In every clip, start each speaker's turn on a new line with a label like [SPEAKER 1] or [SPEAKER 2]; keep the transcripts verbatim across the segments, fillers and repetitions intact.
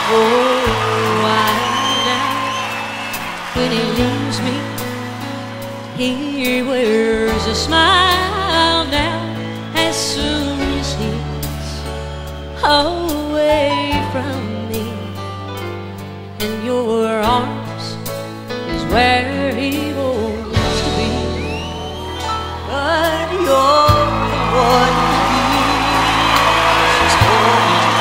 [SPEAKER 1] Oh, why now, when he leaves me, he wears a smile now as soon as he's away from me. In your arms is where he wants to be, but you're the one he wishes for,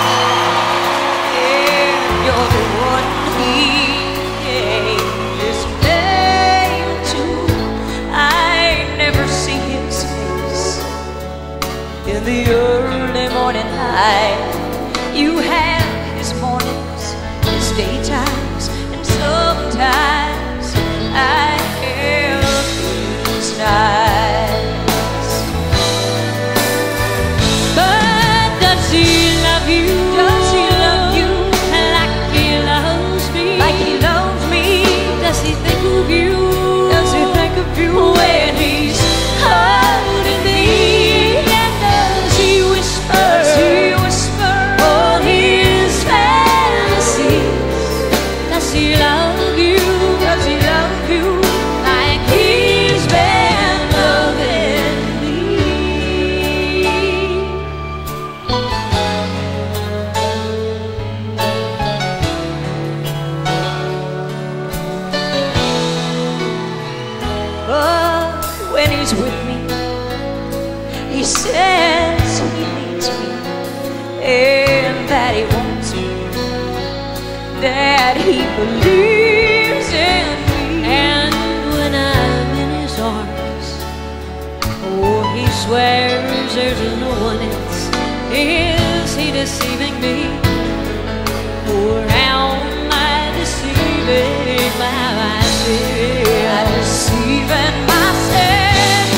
[SPEAKER 1] and you're the one he gave his name to. I never see his face in the early morning light. You have his mornings, his daytimes, and sometimes I have his nights. But does he love you? Does he love you like he loves me? Like he loves me? Does he think of you? Does he think of you when he's holding me? And does he whisper? Does he whisper all his fantasies? Does he love you? Does he love you like he's been loving me? But when he's with me, he says he needs me, and that he wants me, that he believes in me. And when I'm in his arms, oh, he swears there's no one else. Is he deceiving me? Or am I deceiving myself? I'm deceiving myself.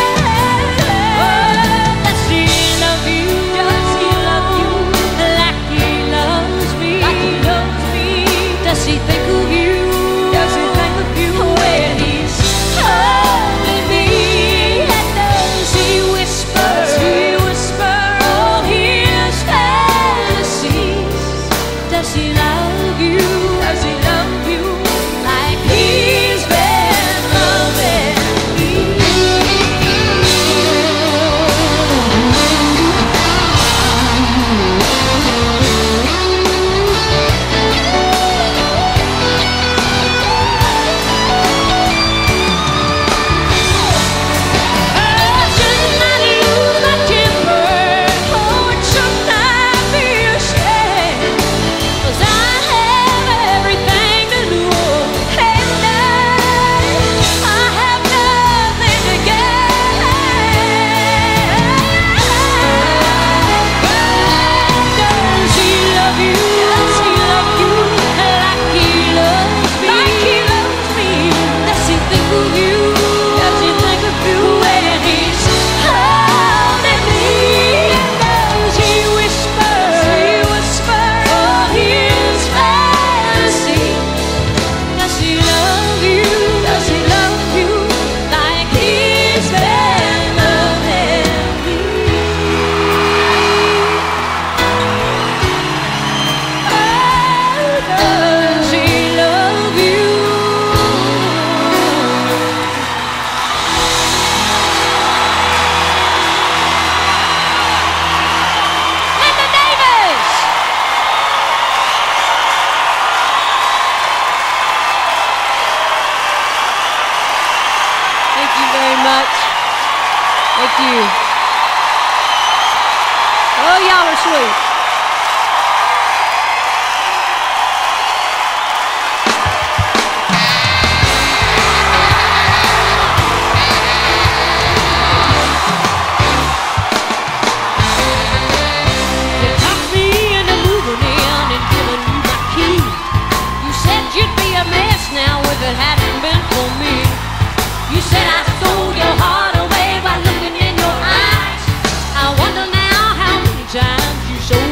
[SPEAKER 1] Does he love you? Does he love you like he loves me? Like he loves me? Does he think of you? Does he think of you when he's holding me? And does he whisper? Does he whisper all his fantasies? Does he love you? Does he love you like he's been loving me? Shouldn't I lose my temper? Oh, and shouldn't I be ashamed? 'Cause I have everything to lose, and I, I have nothing to gain. Does he love you? Does he love you like he loves me? Like he loves me? Does he think of you? Does he think of you when he's holding me? And does he whisper? Does he whisper all his fantasies? Does he love you? Does he love you like he's been loving me? Oh, does he love you? Linda Davis! Thank you very much. Thank you. Oh, y'all are sweet. You talked me into moving in and giving you my key. You said you'd be a mess now if it hadn't been for me. You said I stole your heart away by looking in your eyes. I wonder now how many times you showed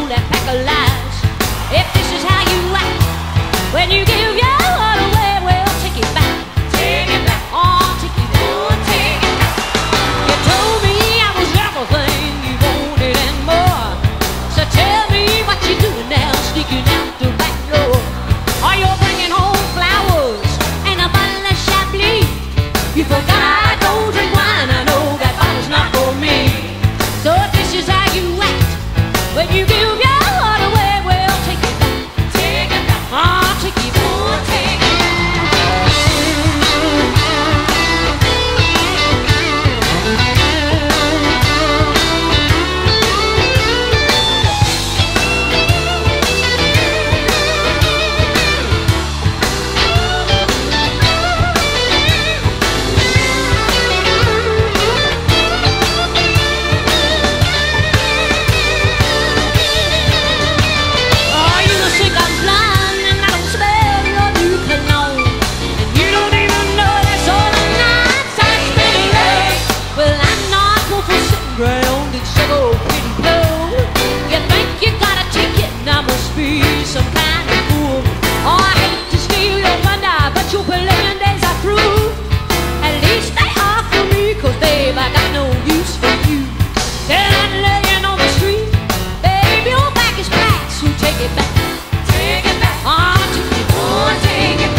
[SPEAKER 1] some kind of fool. Oh, I hate to steal your thunder, but your playing days are through. At least they are for me, 'cause babe, I got no use for you. Then I'm laying on the street, babe, your back is black, so take it back. Take it back. Oh, take it back. Oh, take it back.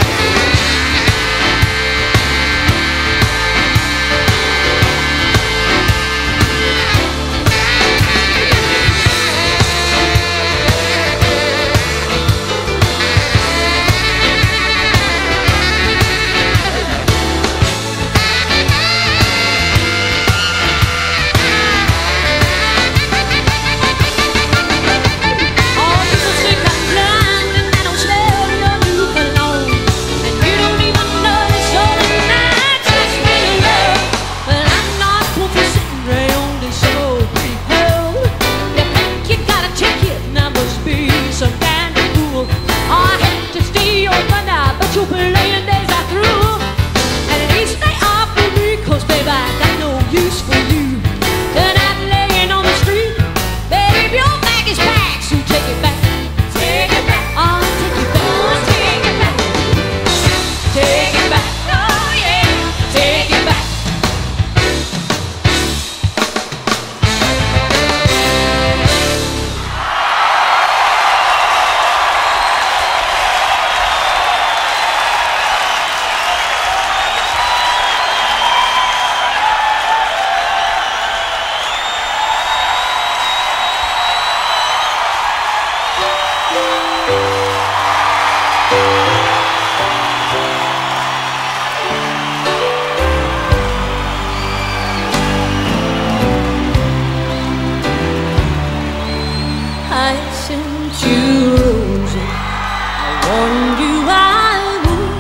[SPEAKER 1] I sent you roses, I warned you I would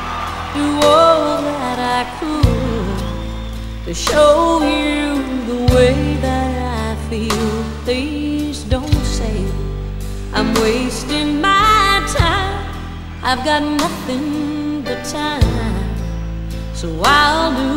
[SPEAKER 1] do all that I could to show you the way that I feel. Please don't say I'm wasting my time. I've got nothing but time, so I'll do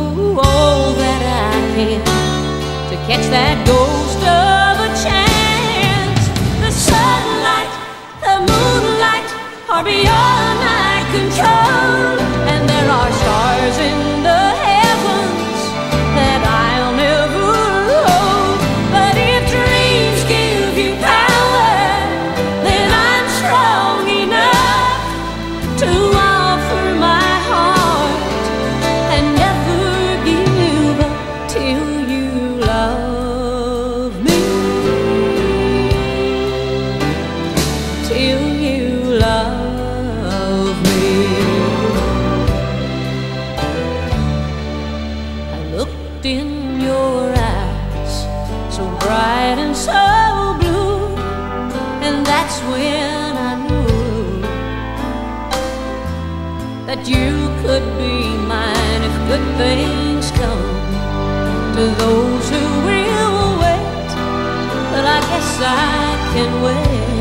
[SPEAKER 1] all that I can to catch that ghost of a chance. The sunlight, the moonlight are beyond my control, and there are stars in the heavens that I'll never hold. But if dreams give you power, then I'm strong enough to offer my heart and never give up till you love me. Till you love me. I looked in your eyes, so bright and so blue, and that's when I knew that you could be mine if good things come to those who will wait. But I guess I can wait.